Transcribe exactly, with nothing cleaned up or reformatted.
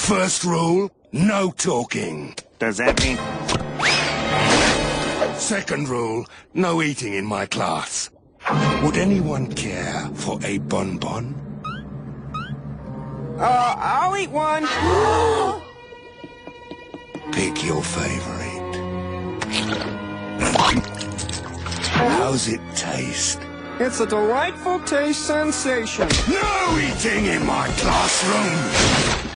First rule, no talking. Does that mean... Second rule, no eating in my class. Would anyone care for a bonbon? Uh, I'll eat one. Pick your favorite. How's it taste? It's a delightful taste sensation. No eating in my classroom!